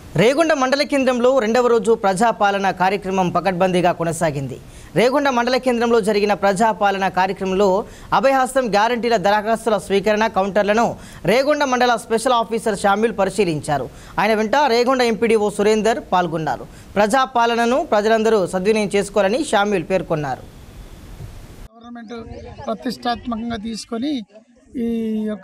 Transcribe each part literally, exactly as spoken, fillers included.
రేగొండ మండల కేంద్రంలో రెండవ రోజు ప్రజాపాలన కార్యక్రమం పకడ్బందీగా కొనసాగింది. రేగొండ మండల కేంద్రంలో జరిగిన ప్రజాపాలన కార్యక్రమంలో అభయహస్తం గ్యారంటీల దరఖాస్తుల స్వీకరణ కౌంటర్లను రేగొండ మండల స్పెషల్ ఆఫీసర్ షామిల్ పరిశీలించారు. ఆయన వెంట రేగొండ ఎంపీడీఓ సురేందర్ పాల్గొన్నారు. ప్రజాపాలనను ప్రజలందరూ సద్వినియోగం చేసుకోవాలని షామిల్ పేర్కొన్నారు. గవర్నమెంట్ ప్రతిష్టాత్మకంగా తీసుకొని ఈ యొక్క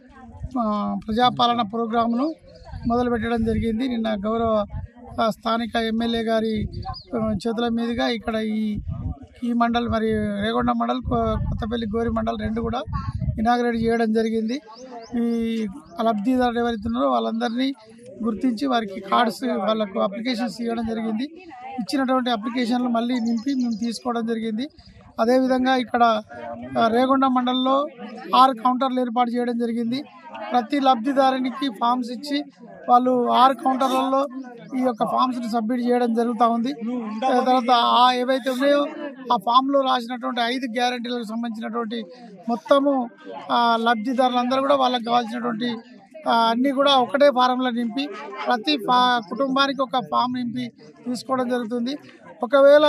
ప్రజాపాలన ప్రోగ్రామ్ను మొదలు పెట్టడం జరిగింది. నిన్న గౌరవ స్థానిక ఎమ్మెల్యే గారి చేతుల మీదుగా ఇక్కడ ఈ ఈ మండల్ మరి రేగొండ మండల్ కొత్తపల్లి గోరి మండల్ రెండు కూడా ఇనాగ్రేట్ చేయడం జరిగింది. ఈ లబ్ధిదారులు ఎవరైతే ఉన్నారో వాళ్ళందరినీ గుర్తించి వారికి కార్డ్స్ వాళ్ళకు అప్లికేషన్స్ ఇవ్వడం జరిగింది. ఇచ్చినటువంటి అప్లికేషన్లు మళ్ళీ నింపి మేము తీసుకోవడం జరిగింది. అదేవిధంగా ఇక్కడ రేగొండ మండలంలో ఆరు కౌంటర్లు ఏర్పాటు చేయడం జరిగింది. ప్రతి లబ్ధిదారునికి ఫామ్స్ ఇచ్చి వాళ్ళు ఆరు కౌంటర్లలో ఈ యొక్క ఫామ్స్ని సబ్మిట్ చేయడం జరుగుతూ ఉంది. తర్వాత ఆ ఏవైతే ఉన్నాయో ఆ ఫామ్లో రాసినటువంటి ఐదు గ్యారంటీలకు సంబంధించినటువంటి మొత్తము లబ్ధిదారులందరూ కూడా వాళ్ళకి కావాల్సినటువంటి అన్నీ కూడా ఒకటే ఫారంలో నింపి ప్రతి ఫా కుటుంబానికి ఒక ఫామ్ నింపి తీసుకోవడం జరుగుతుంది. ఒకవేళ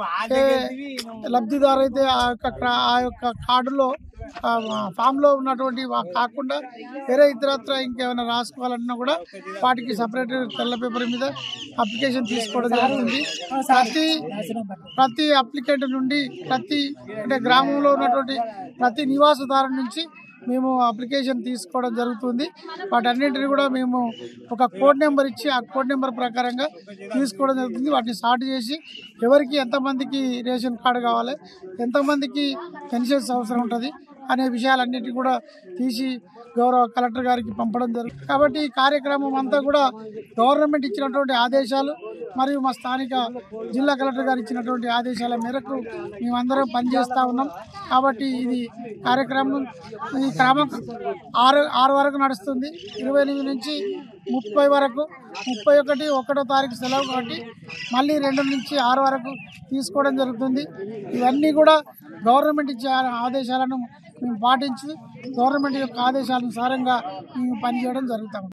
లబ్ధిదారు అయితే ఆ యొక్క ఆ యొక్క కార్డులో ఫామ్లో ఉన్నటువంటి కాకుండా వేరే ఇతరత్ర ఇంకేమైనా రాసుకోవాలన్నా కూడా వాటికి సపరేట్ తెల్ల పేపర్ మీద అప్లికేషన్ తీసుకోవడం జరుగుతుంది. ప్రతి ప్రతి అప్లికెంట్ నుండి ప్రతి అంటే గ్రామంలో ఉన్నటువంటి ప్రతి నివాసదారు నుంచి మేము అప్లికేషన్ తీసుకోవడం జరుగుతుంది. వాటన్నింటినీ కూడా మేము ఒక కోడ్ నెంబర్ ఇచ్చి ఆ కోడ్ నెంబర్ ప్రకారంగా తీసుకోవడం జరుగుతుంది. వాటిని స్టార్ట్ చేసి ఎవరికి ఎంతమందికి రేషన్ కార్డు కావాలి, ఎంతమందికి పెన్షన్స్ అవసరం ఉంటుంది అనే విషయాలన్నింటినీ కూడా తీసి గౌరవ కలెక్టర్ గారికి పంపడం జరుగుతుంది. కాబట్టి ఈ కార్యక్రమం అంతా కూడా గవర్నమెంట్ ఇచ్చినటువంటి ఆదేశాలు మరియు మా స్థానిక జిల్లా కలెక్టర్ గారు ఇచ్చినటువంటి ఆదేశాల మేరకు మేమందరం పనిచేస్తూ ఉన్నాం. కాబట్టి ఇది కార్యక్రమం ఈ క్రమం ఆరు ఆరు వరకు నడుస్తుంది. ఇరవై ఎనిమిది నుంచి ముప్పై వరకు ముప్పై ఒకటి ఒకటో తారీఖు సెలవు కాబట్టి మళ్ళీ రెండు నుంచి ఆరు వరకు తీసుకోవడం జరుగుతుంది. ఇవన్నీ కూడా గవర్నమెంట్ ఇచ్చే ఆదేశాలను మేము పాటించి గవర్నమెంట్ యొక్క ఆదేశానుసారంగా మేము పనిచేయడం జరుగుతాం.